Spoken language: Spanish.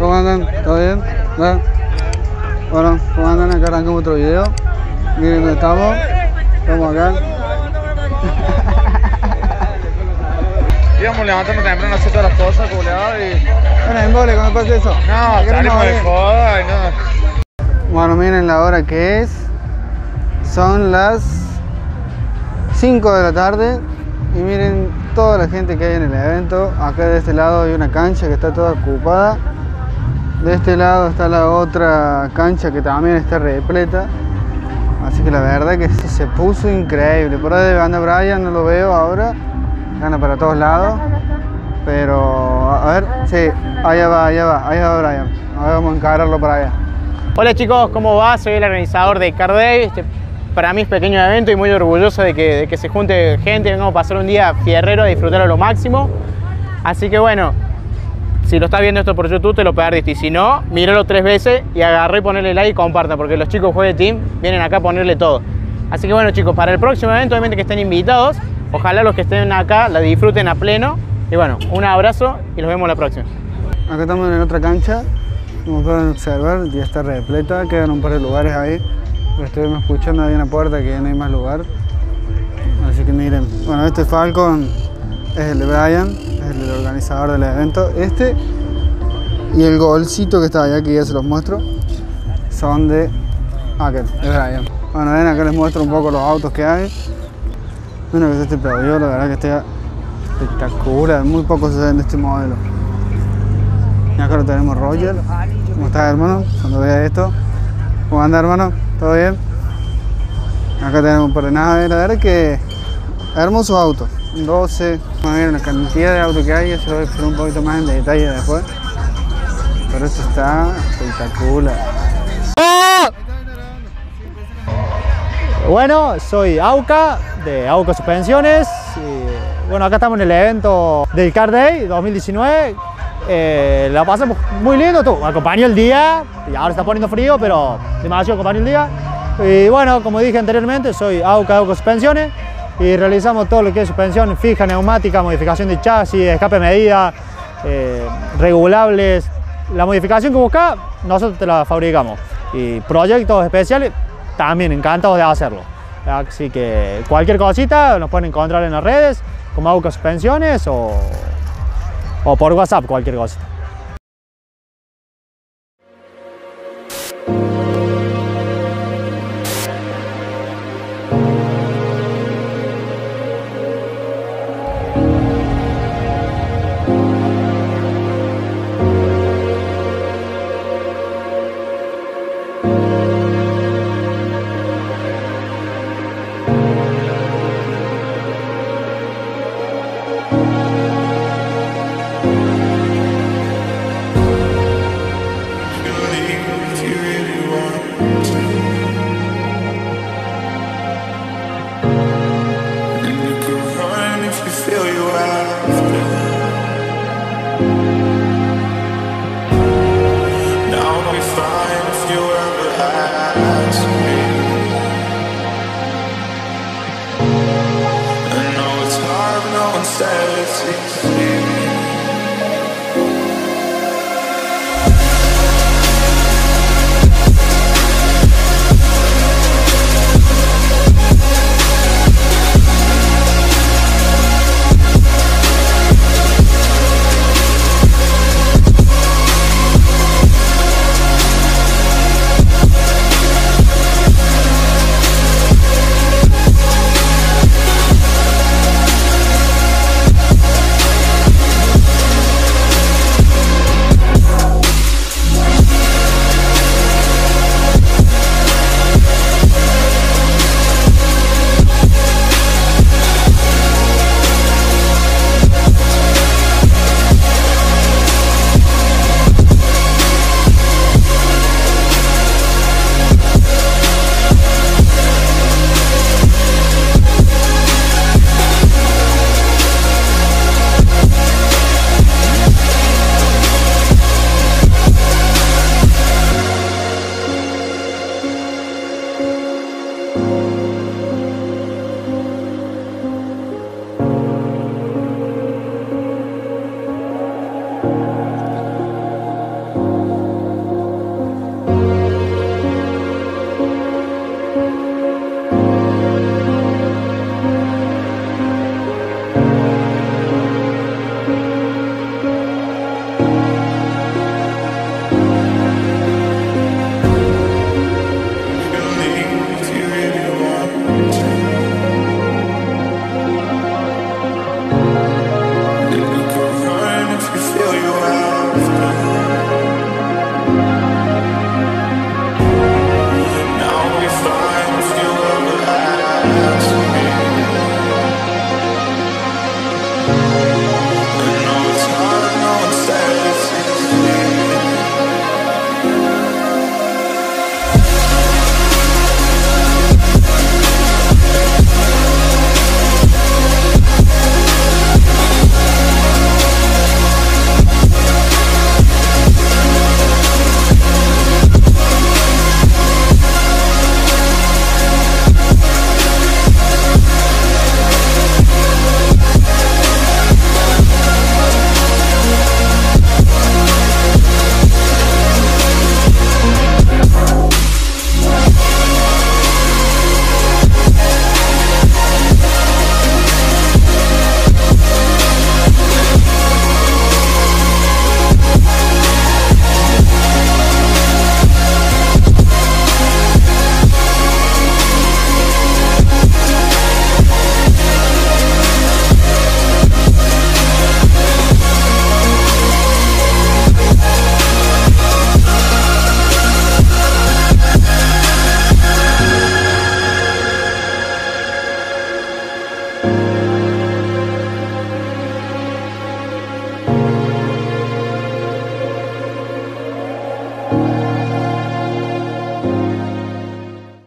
¿Cómo andan? ¿Todo bien? ¿No? Bueno, ¿cómo andan? Acá arrancamos otro video. Miren dónde estamos. Estamos acá. Íbamos levantando temprano a hacer todas las cosas, culeado, y... Bueno, embole cuando pasa eso. No, salimos de joda y no. Bueno, miren la hora que es. Son las 5 de la tarde. Y miren toda la gente que hay en el evento. Acá de este lado hay una cancha que está toda ocupada. De este lado está la otra cancha que también está repleta. Así que la verdad que se puso increíble. Por ahí anda Brian, no lo veo ahora. Gana para todos lados. Pero, a ver, sí, allá va Brian. Ahora vamos a encararlo para allá. Hola chicos, ¿cómo va? Soy el organizador de Car Day. Para mí es pequeño evento y muy orgulloso de que se junte gente, vengamos a pasar un día fierrero, a disfrutarlo a lo máximo. Así que bueno, si lo estás viendo esto por YouTube te lo perdiste, y si no, míralo 3 veces y agarré y ponerle like y compartan, porque los chicos Juegue Team vienen acá a ponerle todo. Así que bueno chicos, para el próximo evento obviamente que estén invitados, ojalá los que estén acá la disfruten a pleno. Y bueno, un abrazo y los vemos la próxima. Acá estamos en otra cancha, como pueden observar, ya está repleta, quedan un par de lugares ahí. Estoy escuchando ahí en la puerta que ya no hay más lugar. Así que miren, bueno, este Falcon es el de Brian, es el organizador del evento. Este y el golcito que está allá, que ya se los muestro, son de aquel, de Brian. Bueno, ven, acá les muestro un poco los autos que hay. Bueno, que es este Peugeot, la verdad que está espectacular, muy poco se ven de este modelo. Y acá lo tenemos Roger. ¿Cómo estás, hermano? Cuando vea esto. ¿Cómo anda, hermano? ¿Todo bien? Acá tenemos un par de naves, la verdad que hermosos autos. 12. Bueno, miren la cantidad de autos que hay, eso lo voy a explicar un poquito más en detalle después. Pero esto está espectacular. Bueno, soy Auca, de Auca Suspensiones. Y, bueno, acá estamos en el evento del Car Day 2019. La pasamos muy lindo, acompañó el día, y ahora está poniendo frío, pero demasiado acompañó el día. Y bueno, como dije anteriormente, soy Auca Suspensiones y realizamos todo lo que es suspensión fija, neumática, modificación de chasis, escape medida, regulables. La modificación que buscas, nosotros te la fabricamos. Y proyectos especiales, también encantados de hacerlo. Así que cualquier cosita nos pueden encontrar en las redes, como Auca Suspensiones o por WhatsApp, cualquier cosa. Says